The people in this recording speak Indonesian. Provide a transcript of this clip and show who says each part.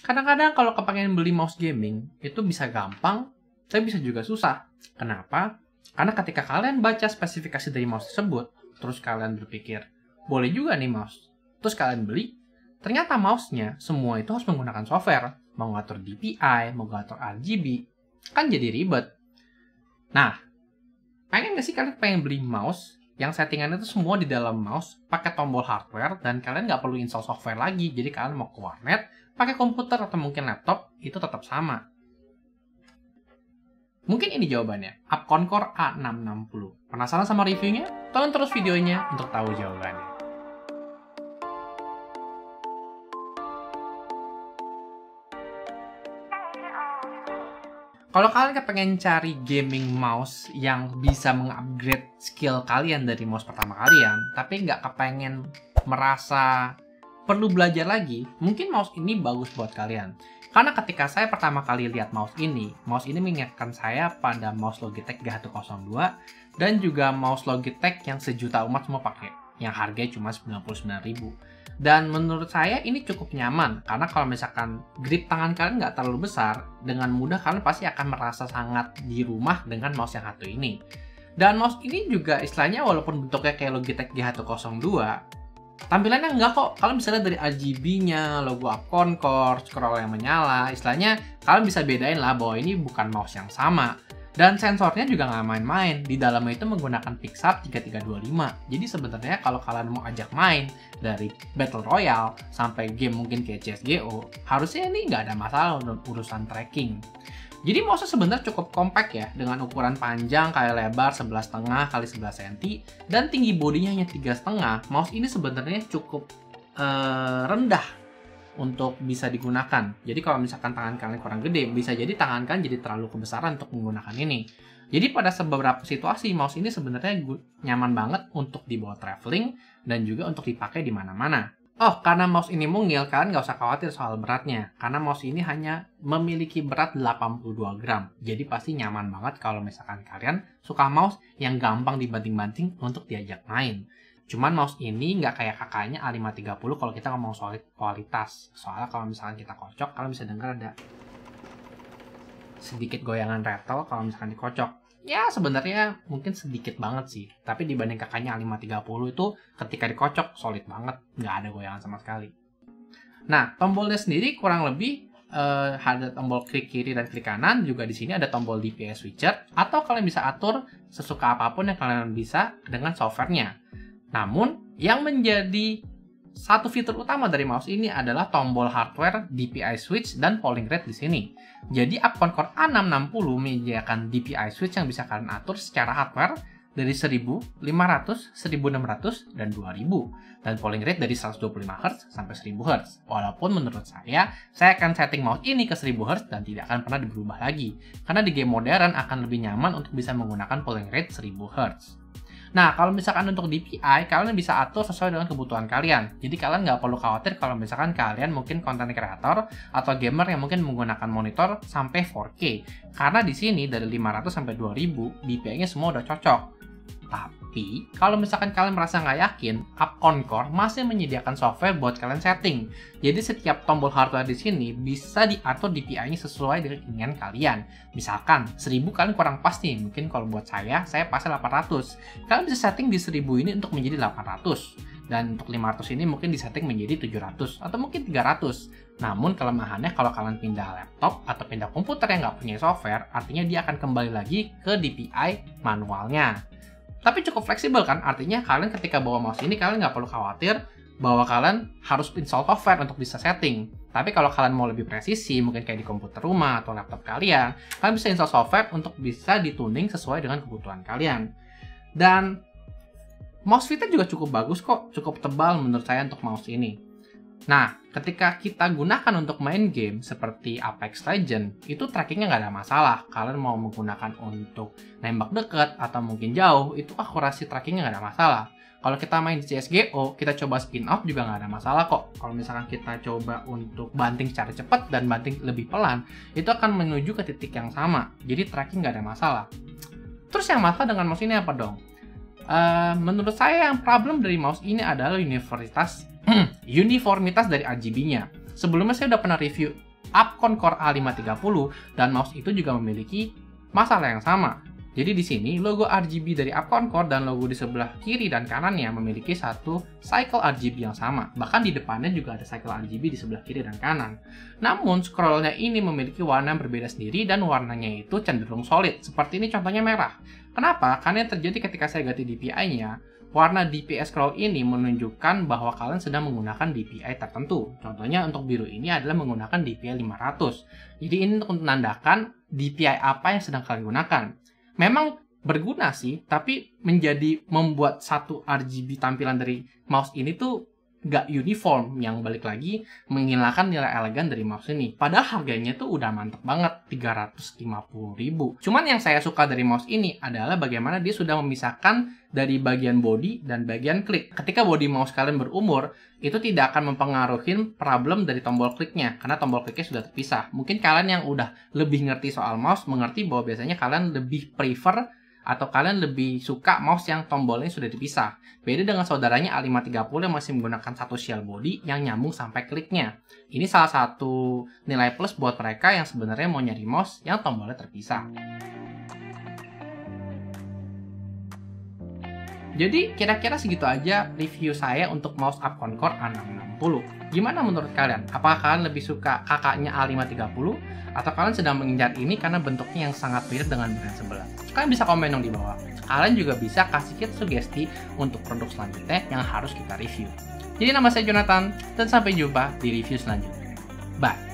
Speaker 1: Kadang-kadang kalau kepengen beli mouse gaming, itu bisa gampang, tapi bisa juga susah. Kenapa? Karena ketika kalian baca spesifikasi dari mouse tersebut, terus kalian berpikir, boleh juga nih mouse. Terus kalian beli, ternyata mouse-nya semua itu harus menggunakan software. Mau ngatur DPI, mau ngatur RGB, kan jadi ribet. Nah, pengen gak sih kalian pengen beli mouse yang settingannya itu semua di dalam mouse, pakai tombol hardware, dan kalian nggak perlu install software lagi. Jadi kalian mau ke warnet, pakai komputer atau mungkin laptop, itu tetap sama. Mungkin ini jawabannya, Upcon Core A660. Penasaran sama reviewnya? Tonton terus videonya untuk tahu jawabannya. Kalau kalian pengen cari gaming mouse yang bisa mengupgrade skill kalian dari mouse pertama kalian, tapi nggak kepengen merasa perlu belajar lagi, mungkin mouse ini bagus buat kalian. Karena ketika saya pertama kali lihat mouse ini mengingatkan saya pada mouse Logitech G102 dan juga mouse Logitech yang sejuta umat semua pakai, yang harganya cuma 99.000. Dan menurut saya ini cukup nyaman, karena kalau misalkan grip tangan kalian nggak terlalu besar, dengan mudah kalian pasti akan merasa sangat di rumah dengan mouse yang satu ini. Dan mouse ini juga istilahnya walaupun bentuknya kayak Logitech G102, tampilannya enggak kok. Kalian bisa lihat dari RGB-nya, logo Upcon Core, scroll yang menyala, istilahnya kalian bisa bedain lah bahwa ini bukan mouse yang sama. Dan sensornya juga nggak main-main, di dalamnya itu menggunakan Pixar 3325. Jadi sebenarnya kalau kalian mau ajak main dari Battle Royale sampai game mungkin kayak CSGO, harusnya ini nggak ada masalah untuk urusan tracking. Jadi mouse sebenarnya cukup compact ya, dengan ukuran panjang kayak lebar 11,5 x 11 cm dan tinggi bodinya hanya 3,5. Mouse ini sebenarnya cukup rendah untuk bisa digunakan. Jadi kalau misalkan tangan kalian kurang gede, bisa jadi tangan kalian jadi terlalu kebesaran untuk menggunakan ini. Jadi pada beberapa situasi, mouse ini sebenarnya nyaman banget untuk dibawa traveling dan juga untuk dipakai di mana-mana. Oh, karena mouse ini mungil, kalian nggak usah khawatir soal beratnya. Karena mouse ini hanya memiliki berat 82 gram. Jadi pasti nyaman banget kalau misalkan kalian suka mouse yang gampang dibanting-banting untuk diajak main. Cuman mouse ini nggak kayak kakaknya A530 kalau kita ngomong soal kualitas. Soalnya kalau misalkan kita kocok, kalian bisa dengar ada sedikit goyangan rattle kalau misalkan dikocok. Ya sebenarnya mungkin sedikit banget sih. Tapi dibanding kakaknya A530 itu ketika dikocok solid banget. Nggak ada goyangan sama sekali. Nah, tombolnya sendiri kurang lebih ada tombol klik kiri dan klik kanan. Juga di sini ada tombol DPI switcher. Atau kalian bisa atur sesuka apapun yang kalian bisa dengan softwarenya. Namun, yang menjadi satu fitur utama dari mouse ini adalah tombol hardware, DPI switch, dan polling rate di sini. Jadi, Upcon Core A660 menyediakan DPI switch yang bisa kalian atur secara hardware dari 1000, 500, 1600, dan 2000. Dan polling rate dari 125 Hz sampai 1000 Hz. Walaupun menurut saya akan setting mouse ini ke 1000 Hz dan tidak akan pernah berubah lagi. Karena di game modern akan lebih nyaman untuk bisa menggunakan polling rate 1000 Hz. Nah, kalau misalkan untuk DPI, kalian bisa atur sesuai dengan kebutuhan kalian. Jadi kalian nggak perlu khawatir kalau misalkan kalian mungkin content creator atau gamer yang mungkin menggunakan monitor sampai 4K. Karena di sini dari 500 sampai 2000, DPI-nya semua udah cocok. Tapi, kalau misalkan kalian merasa nggak yakin, Upcon Core masih menyediakan software buat kalian setting. Jadi setiap tombol hardware di sini bisa diatur DPI-nya sesuai dengan keinginan kalian. Misalkan, 1000 kalian kurang pas nih, mungkin kalau buat saya pasnya 800. Kalian bisa setting di 1000 ini untuk menjadi 800. Dan untuk 500 ini mungkin disetting menjadi 700 atau mungkin 300. Namun kelemahannya kalau kalian pindah laptop atau pindah komputer yang nggak punya software, artinya dia akan kembali lagi ke DPI manualnya. Tapi cukup fleksibel kan, artinya kalian ketika bawa mouse ini kalian nggak perlu khawatir bahwa kalian harus install software untuk bisa setting. Tapi kalau kalian mau lebih presisi, mungkin kayak di komputer rumah atau laptop kalian bisa install software untuk bisa dituning sesuai dengan kebutuhan kalian. Dan mouse fitnya juga cukup bagus kok, cukup tebal menurut saya untuk mouse ini. Nah, ketika kita gunakan untuk main game seperti Apex Legends, itu trackingnya nggak ada masalah. Kalian mau menggunakan untuk nembak dekat atau mungkin jauh, itu akurasi trackingnya nggak ada masalah. Kalau kita main di CSGO, kita coba spin off juga nggak ada masalah kok. Kalau misalkan kita coba untuk banting secara cepat dan banting lebih pelan, itu akan menuju ke titik yang sama. Jadi tracking nggak ada masalah. Terus yang masalah dengan mouse ini apa dong? Menurut saya yang problem dari mouse ini adalah uniformitas dari RGB-nya. Sebelumnya saya udah pernah review Upcon Core A530 dan mouse itu juga memiliki masalah yang sama. Jadi di sini logo RGB dari Upcon Core dan logo di sebelah kiri dan kanannya memiliki satu cycle RGB yang sama. Bahkan di depannya juga ada cycle RGB di sebelah kiri dan kanan. Namun scrollnya ini memiliki warna yang berbeda sendiri dan warnanya itu cenderung solid. Seperti ini contohnya merah. Kenapa? Karena yang terjadi ketika saya ganti DPI-nya, warna DPI scroll ini menunjukkan bahwa kalian sedang menggunakan DPI tertentu. Contohnya untuk biru ini adalah menggunakan DPI 500. Jadi ini untuk menandakan DPI apa yang sedang kalian gunakan. Memang berguna sih, tapi membuat satu RGB tampilan dari mouse ini tuh nggak uniform, yang balik lagi menghilangkan nilai elegan dari mouse ini. Padahal harganya tuh udah mantep banget, 350.000. Cuman yang saya suka dari mouse ini adalah bagaimana dia sudah memisahkan dari bagian body dan bagian klik. Ketika body mouse kalian berumur, itu tidak akan mempengaruhi problem dari tombol kliknya, karena tombol kliknya sudah terpisah. Mungkin kalian yang udah lebih ngerti soal mouse, mengerti bahwa biasanya kalian lebih prefer atau kalian lebih suka mouse yang tombolnya sudah dipisah. Beda dengan saudaranya A530 yang masih menggunakan satu shell body yang nyambung sampai kliknya. Ini salah satu nilai plus buat mereka yang sebenarnya mau nyari mouse yang tombolnya terpisah. Jadi kira-kira segitu aja review saya untuk mouse Upcon Core A660. Gimana menurut kalian? Apakah kalian lebih suka kakaknya A530? Atau kalian sedang mengincar ini karena bentuknya yang sangat mirip dengan brand sebelah? Kalian bisa komen dong di bawah. Kalian juga bisa kasih kita sugesti untuk produk selanjutnya yang harus kita review. Jadi nama saya Jonathan, dan sampai jumpa di review selanjutnya. Bye!